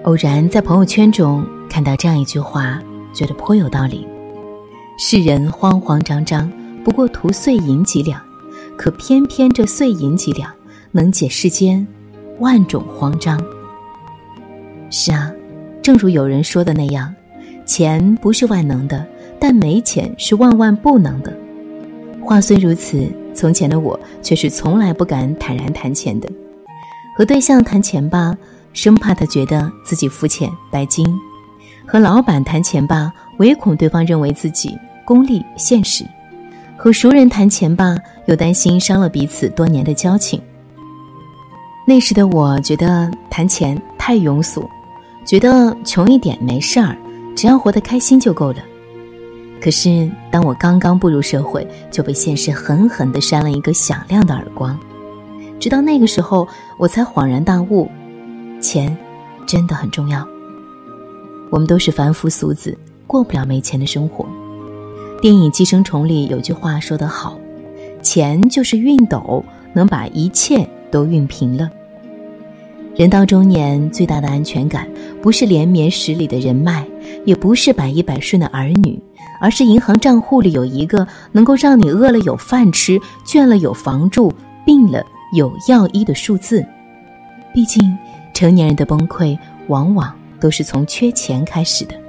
偶然在朋友圈中看到这样一句话，觉得颇有道理。世人慌慌张张，不过图碎银几两，可偏偏这碎银几两能解世间万种慌张。是啊，正如有人说的那样，钱不是万能的，但没钱是万万不能的。话虽如此，从前的我却是从来不敢坦然谈钱的。和对象谈钱吧，生怕他觉得自己肤浅拜金；和老板谈钱吧，唯恐对方认为自己功利现实；和熟人谈钱吧，又担心伤了彼此多年的交情。那时的我觉得谈钱太庸俗，觉得穷一点没事儿，只要活得开心就够了。可是当我刚刚步入社会，就被现实狠狠地扇了一个响亮的耳光。直到那个时候，我才恍然大悟，钱真的很重要。我们都是凡夫俗子，过不了没钱的生活。电影《寄生虫》里有句话说得好，钱就是熨斗，能把一切都熨平了。人到中年，最大的安全感不是连绵10里的人脉，也不是百依百顺的儿女，而是银行账户里有一个能够让你饿了有饭吃，倦了有房住，病了有药医的数字。毕竟成年人的崩溃往往都是从缺钱开始的。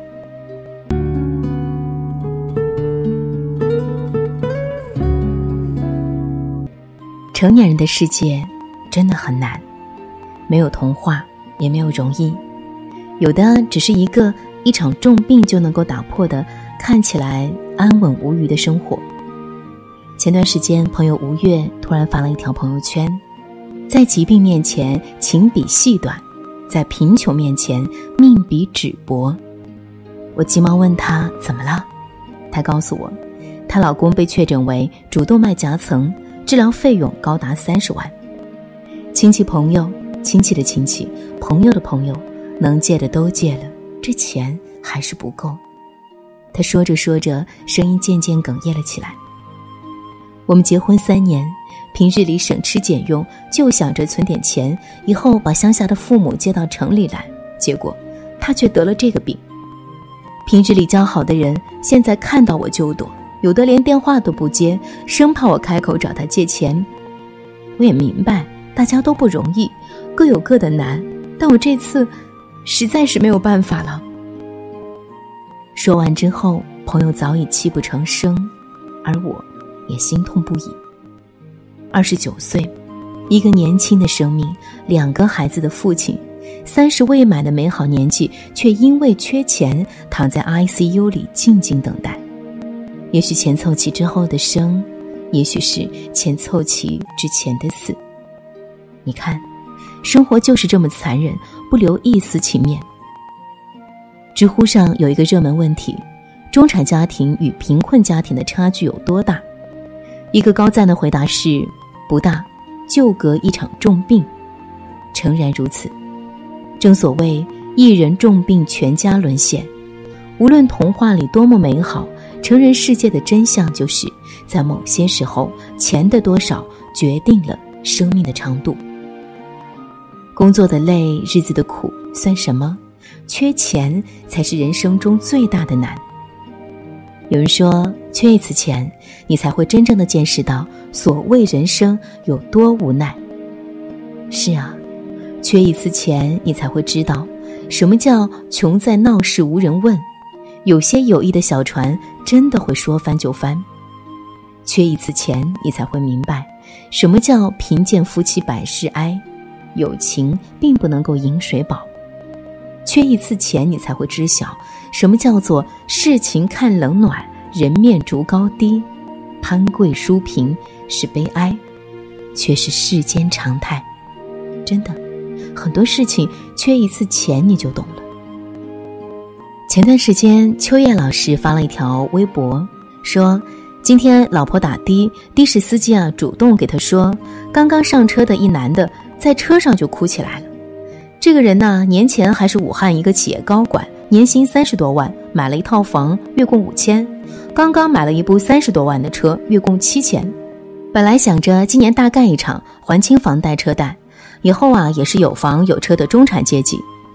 成年人的世界真的很难，没有童话，也没有容易，有的只是一场重病就能够打破的看起来安稳无虞的生活。前段时间朋友吴越突然发了一条朋友圈，在疾病面前情比细短，在贫穷面前命比纸薄。我急忙问她怎么了，她告诉我她老公被确诊为主动脉夹层，治疗费用高达30万。亲戚朋友，亲戚的亲戚，朋友的朋友，能借的都借了，这钱还是不够。他说着说着，声音渐渐哽咽了起来。我们结婚3年，平日里省吃俭用，就想着存点钱，以后把乡下的父母接到城里来，结果他却得了这个病。平日里交好的人，现在看到我就躲，有的连电话都不接，生怕我开口找他借钱。我也明白大家都不容易，各有各的难，但我这次实在是没有办法了。说完之后，朋友早已泣不成声，而我也心痛不已。29岁，一个年轻的生命，2个孩子的父亲，30未满的美好年纪，却因为缺钱躺在 ICU 里静静等待。也许钱凑齐之后的生，也许是钱凑齐之前的死。你看，生活就是这么残忍，不留一丝情面。知乎上有一个热门问题，中产家庭与贫困家庭的差距有多大？一个高赞的回答是，不大，就隔一场重病。诚然如此，正所谓一人重病全家沦陷。无论童话里多么美好，成人世界的真相就是在某些时候，钱的多少决定了生命的长度。工作的累，日子的苦算什么？缺钱才是人生中最大的难。有人说，缺一次钱，你才会真正的见识到所谓人生有多无奈。是啊，缺一次钱，你才会知道什么叫穷在闹市无人问，有些有意的小船真的会说翻就翻。缺一次钱，你才会明白什么叫贫贱夫妻百事哀，友情并不能够饮水饱。缺一次钱，你才会知晓什么叫做世情看冷暖，人面逐高低，攀贵输贫是悲哀，却是世间常态。真的，很多事情缺一次钱你就懂了。前段时间秋叶老师发了一条微博，说今天老婆打的士司机主动给他说，刚刚上车的一男的在车上就哭起来了。这个人年前还是武汉一个企业高管，年薪30多万，买了一套房，月供5000，刚刚买了一部30多万的车，月供7000。本来想着今年大干一场，还清房贷车贷，以后也是有房有车的中产阶级。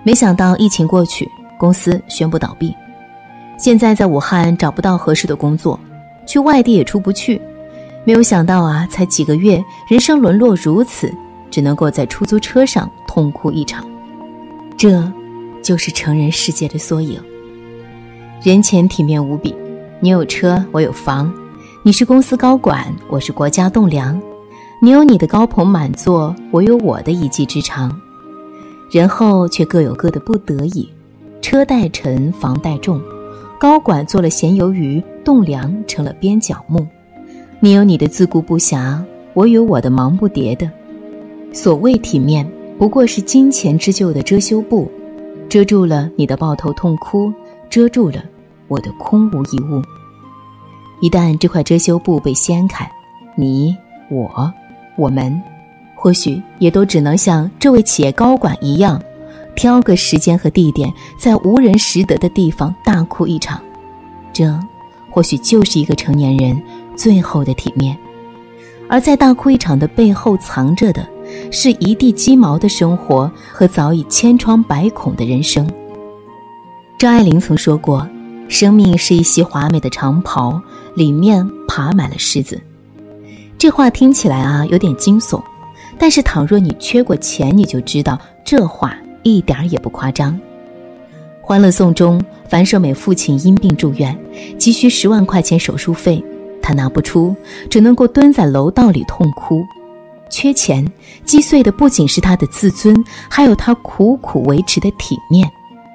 没想到疫情过去，公司宣布倒闭。现在在武汉找不到合适的工作，去外地也出不去。没有想到啊，才几个月，人生沦落如此，只能够在出租车上痛哭一场。这就是成人世界的缩影。人前体面无比，你有车，我有房；你是公司高管，我是国家栋梁；你有你的高朋满座，我有我的一技之长。人后却各有各的不得已，车贷沉，房贷重，高管做了咸鱿鱼，栋梁成了边角木。你有你的自顾不暇，我有我的忙不迭的。所谓体面，不过是金钱织就的遮羞布，遮住了你的抱头痛哭，遮住了我的空无一物。一旦这块遮羞布被掀开，你、我们，或许也都只能像这位企业高管一样，挑个时间和地点，在无人识得的地方大哭一场。这或许就是一个成年人最后的体面。而在大哭一场的背后藏着的是一地鸡毛的生活和早已千疮百孔的人生。张爱玲曾说过，生命是一袭华美的长袍，里面爬满了虱子。这话听起来啊有点惊悚，但是倘若你缺过钱，你就知道这话一点也不夸张。欢乐颂中，樊胜美父亲因病住院，急需10万块钱手术费，他拿不出，只能够蹲在楼道里痛哭。缺钱击碎的不仅是他的自尊，还有他苦苦维持的体面。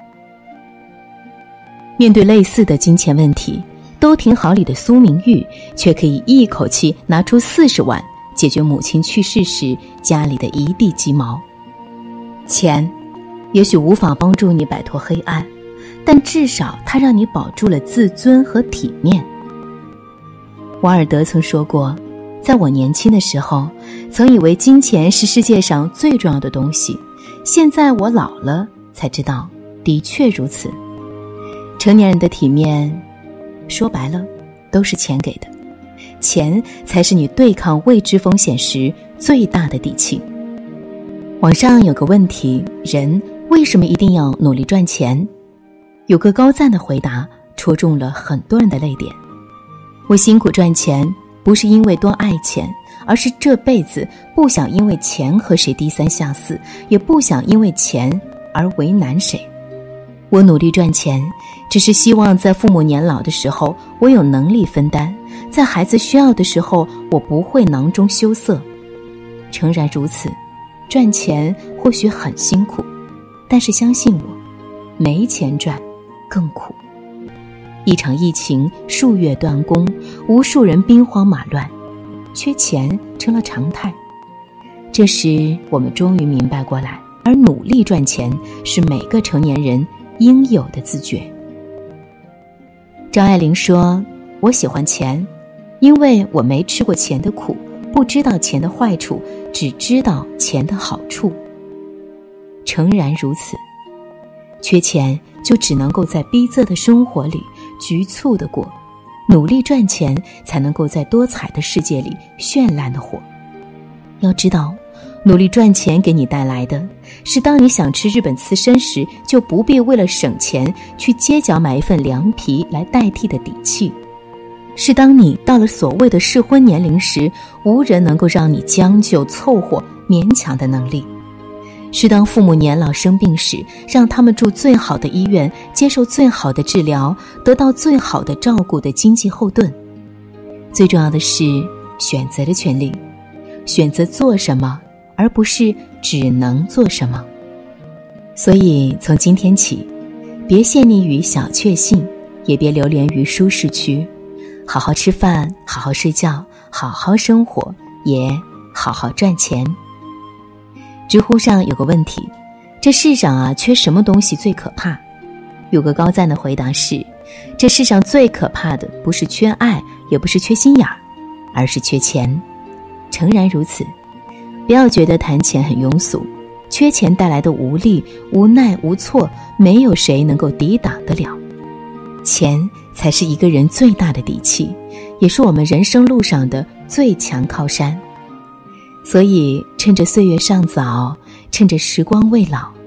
面对类似的金钱问题，都挺好里的苏明玉却可以一口气拿出40万解决母亲去世时家里的一地鸡毛。钱也许无法帮助你摆脱黑暗，但至少它让你保住了自尊和体面。瓦尔德曾说过，在我年轻的时候，曾以为金钱是世界上最重要的东西，现在我老了才知道，的确如此。成年人的体面，说白了，都是钱给的，钱才是你对抗未知风险时最大的底气。网上有个问题，人为什么一定要努力赚钱？有个高赞的回答戳中了很多人的泪点。我辛苦赚钱，不是因为多爱钱，而是这辈子不想因为钱和谁低三下四，也不想因为钱而为难谁。我努力赚钱，只是希望在父母年老的时候，我有能力分担，在孩子需要的时候，我不会囊中羞涩。诚然如此，赚钱或许很辛苦，但是相信我，没钱赚更苦。一场疫情，数月断供，无数人兵荒马乱，缺钱成了常态。这时我们终于明白过来，而努力赚钱是每个成年人应有的自觉。张爱玲说，我喜欢钱，因为我没吃过钱的苦，不知道钱的坏处，只知道钱的好处。诚然如此，缺钱就只能够在逼仄的生活里局促地过，努力赚钱才能够在多彩的世界里绚烂地活。要知道，努力赚钱给你带来的是，当你想吃日本刺身时，就不必为了省钱去街角买一份凉皮来代替的底气；是当你到了所谓的适婚年龄时，无人能够让你将就凑合勉强的能力；是当父母年老生病时，让他们住最好的医院，接受最好的治疗，得到最好的照顾的经济后盾。最重要的是选择的权利，选择做什么，而不是只能做什么。所以从今天起，别陷溺于小确幸，也别流连于舒适区，好好吃饭，好好睡觉，好好生活，也好好赚钱。知乎上有个问题，这世上啊，缺什么东西最可怕？有个高赞的回答是，这世上最可怕的不是缺爱，也不是缺心眼儿，而是缺钱。诚然如此，不要觉得谈钱很庸俗，缺钱带来的无力、无奈、无措，没有谁能够抵挡得了。钱才是一个人最大的底气，也是我们人生路上的最强靠山。所以趁着岁月尚早，趁着时光未老，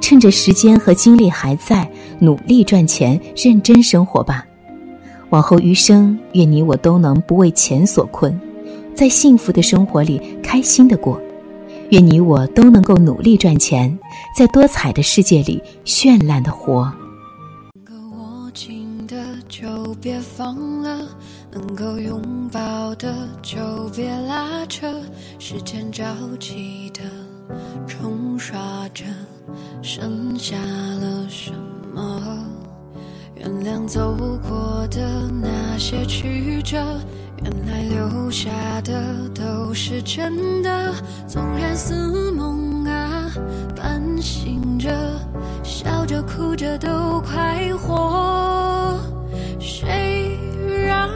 趁着时间和精力还在，努力赚钱，认真生活吧。往后余生，愿你我都能不为钱所困，在幸福的生活里开心地过。愿你我都能够努力赚钱，在多彩的世界里绚烂地活。 能够握紧的就别放了，能够拥抱的就别拉扯，时间着急的冲刷着，剩下了什么？原谅走过的那些曲折，原来留下的都是真的。纵然似梦啊，半醒着，笑着哭着都快活。谁让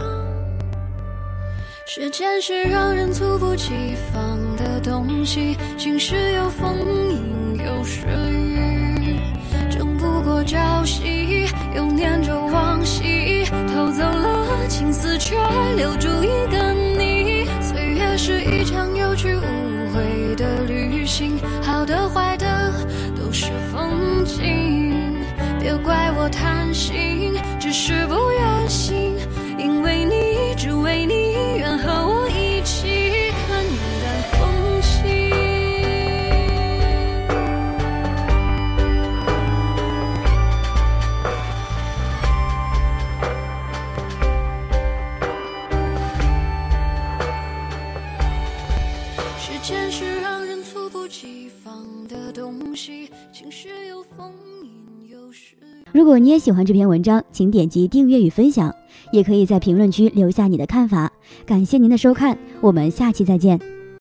时间是让人猝不及防的东西，晴时有风，阴有时雨，争不过朝夕，又念着往昔，偷走了青丝，却留住一个你。岁月是一场有去无回的旅行，好的坏的都是风景。别怪我贪心，只是不愿醒，因为你，只为你，愿和我一起看云淡风轻。时间是让人猝不及防的东西，晴时有风，阴有时雨。 如果你也喜欢这篇文章，请点击订阅与分享，也可以在评论区留下你的看法。感谢您的收看，我们下期再见。